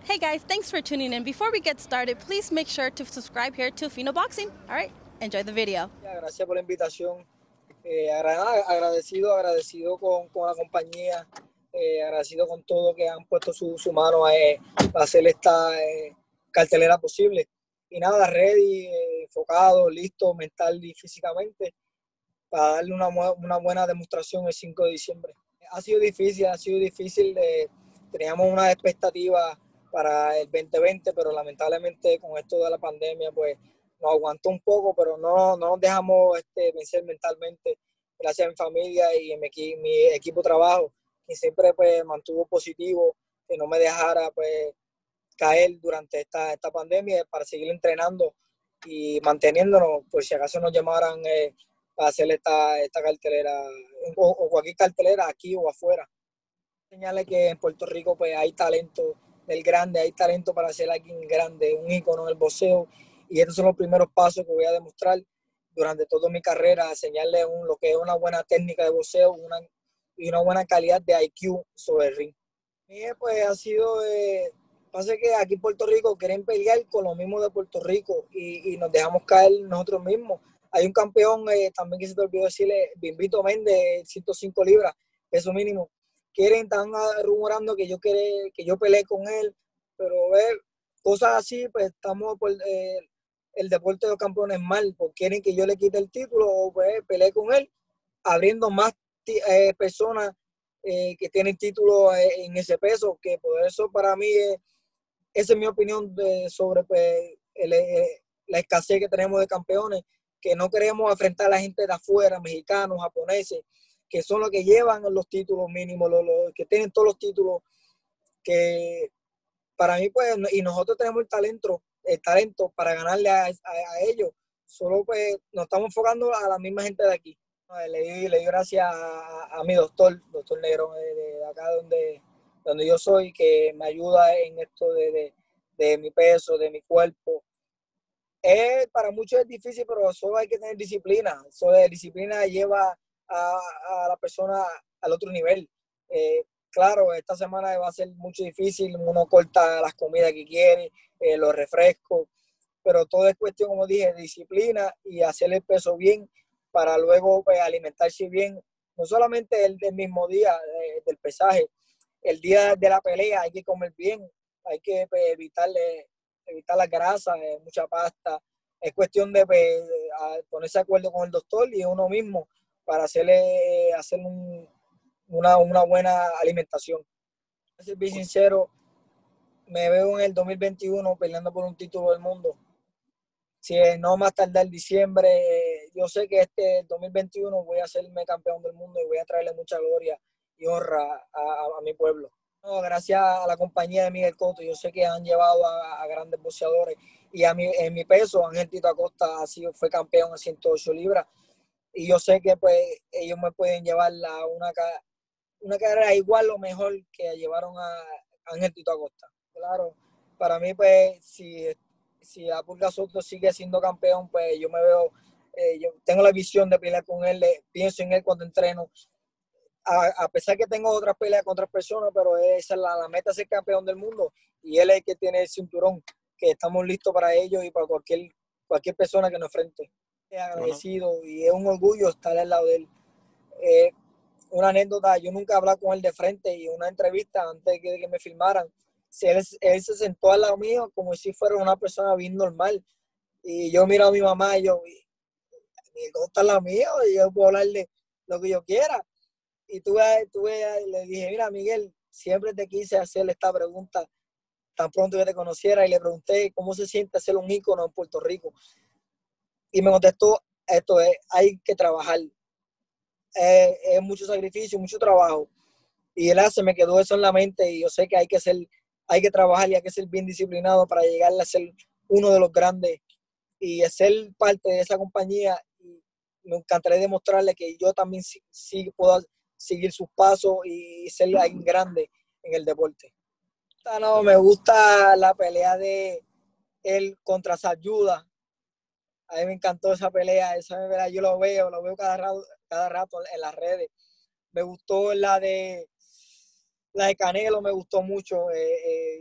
Hey guys, thanks for tuning in. Before we get started, please make sure to subscribe here to Fino Boxing. All right, enjoy the video. Gracias por la invitación. Agradecido con la compañía, agradecido con todo que han puesto su mano para hacer esta cartelera posible. Y nada, ready, enfocado, listo, mental y físicamente, para darle una buena demostración el 5 de diciembre. Ha sido difícil. Teníamos una expectativa para el 2020, pero lamentablemente con esto de la pandemia, pues nos aguantó un poco, pero no nos dejamos vencer mentalmente, gracias a mi familia y a mi equipo de trabajo, que siempre pues mantuvo positivo, que no me dejara pues caer durante esta pandemia para seguir entrenando y manteniéndonos, por si acaso nos llamaran a hacer esta cartelera o cualquier cartelera aquí o afuera. Señale que en Puerto Rico pues hay talento del grande, hay talento para ser alguien grande, un ícono en el boxeo, y estos son los primeros pasos que voy a demostrar durante toda mi carrera, enseñarle lo que es una buena técnica de boxeo y una buena calidad de IQ sobre el ring. Pues ha sido, pasa que aquí en Puerto Rico quieren pelear con los mismos de Puerto Rico y nos dejamos caer nosotros mismos. Hay un campeón también que se te olvidó decirle, Bimbito Méndez, 105 libras, peso mínimo. Están rumorando que yo peleé con él, pero cosas así, pues estamos por el deporte de los campeones mal, porque quieren que yo le quite el título o pues peleé con él, abriendo más personas que tienen título en ese peso, que por eso para mí esa es mi opinión sobre pues, la escasez que tenemos de campeones, que no queremos enfrentar a la gente de afuera, mexicanos, japoneses, que son los que llevan los títulos mínimos, los que tienen todos los títulos, que para mí pues, y nosotros tenemos el talento para ganarle a ellos, solo pues nos estamos enfocando a la misma gente de aquí. Le di gracias a mi doctor Negro, de acá donde yo soy, que me ayuda en esto de mi peso, de mi cuerpo. Para muchos es difícil, pero solo hay que tener disciplina. Disciplina lleva a la persona al otro nivel. Claro, esta semana va a ser mucho difícil, uno corta las comidas que quiere, los refrescos, pero todo es cuestión, como dije, de disciplina y hacer el peso bien para luego pues, alimentarse bien, no solamente el mismo día del pesaje, el día de la pelea hay que comer bien, hay que pues, evitar la grasa, mucha pasta. Es cuestión de pues, ponerse de acuerdo con el doctor y uno mismo para hacer una buena alimentación. Para ser bien sincero, me veo en el 2021 peleando por un título del mundo. Si no más tardar diciembre, yo sé que este 2021 voy a hacerme campeón del mundo y voy a traerle mucha gloria y honra a mi pueblo. No, gracias a la compañía de Miguel Cotto, yo sé que han llevado a grandes boxeadores y en mi peso, Ángel Tito Acosta fue campeón a 108 libras y yo sé que pues ellos me pueden llevar a una carrera igual o mejor que llevaron a Ángel Tito Acosta. Claro, para mí pues si Apurga Soto sigue siendo campeón, pues yo me veo, yo tengo la visión de pelear con él, pienso en él cuando entreno. A pesar que tengo otras peleas con otras personas, pero esa es la meta, ser campeón del mundo. Y él es el que tiene el cinturón, que estamos listos para ello y para cualquier persona que nos enfrente. Es agradecido y es un orgullo estar al lado de él. Una anécdota, yo nunca he hablado con él de frente y una entrevista antes de que me filmaran, él se sentó al lado mío como si fuera una persona bien normal. Y yo miro a mi mamá y yo, mi está al lado mío y yo puedo hablarle lo que yo quiera. Y le dije, mira, Miguel, siempre te quise hacerle esta pregunta tan pronto que te conociera y le pregunté cómo se siente ser un ícono en Puerto Rico. Y me contestó, hay que trabajar. Es mucho sacrificio, mucho trabajo. Y se me quedó eso en la mente y yo sé que hay que trabajar y hay que ser bien disciplinado para llegar a ser uno de los grandes y ser parte de esa compañía. Y me encantaría demostrarle que yo también sí puedo seguir sus pasos y ser alguien grande en el deporte. No, me gusta la pelea de él contra Sayuda. A mí me encantó esa pelea, yo lo veo cada rato en las redes. Me gustó la de Canelo, me gustó mucho.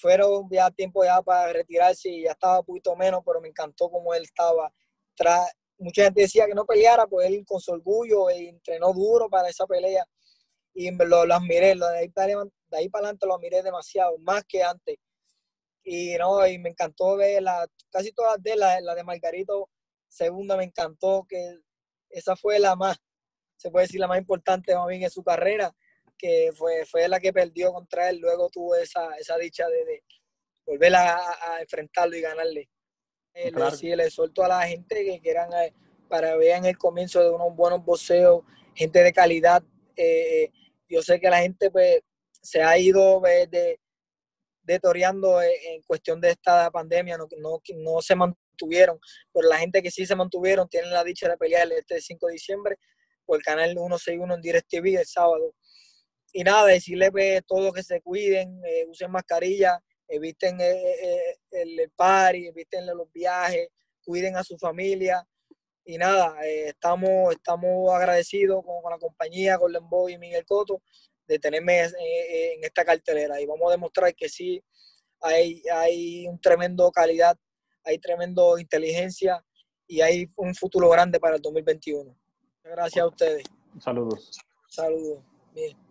fueron ya tiempo ya para retirarse y ya estaba un poquito menos, pero me encantó cómo él estaba. Mucha gente decía que no peleara, pues él con su orgullo entrenó duro para esa pelea y lo admiré, de ahí para adelante lo admiré demasiado, más que antes. Y me encantó ver casi todas la de Margarito segunda me encantó, que esa fue la más, se puede decir la más importante más bien en su carrera, que fue la que perdió contra él, luego tuvo esa dicha de volver a enfrentarlo y ganarle. Claro. Le suelto a la gente que quieran para vean el comienzo de unos buenos boxeos, gente de calidad. Yo sé que la gente pues se ha ido toreando en cuestión de esta pandemia, no se mantuvieron, pero la gente que sí se mantuvieron tienen la dicha de pelear este 5 de diciembre por el canal 161 en DirecTV el sábado. Y nada, decirle pues, todos que se cuiden, usen mascarilla, eviten el party, eviten los viajes, cuiden a su familia. Y nada, estamos agradecidos con la compañía, con Lemboy y Miguel Cotto, de tenerme en esta cartelera. Y vamos a demostrar que sí hay un tremendo calidad, hay tremendo inteligencia y hay un futuro grande para el 2021. Muchas gracias a ustedes. Saludos. Saludos. Bien.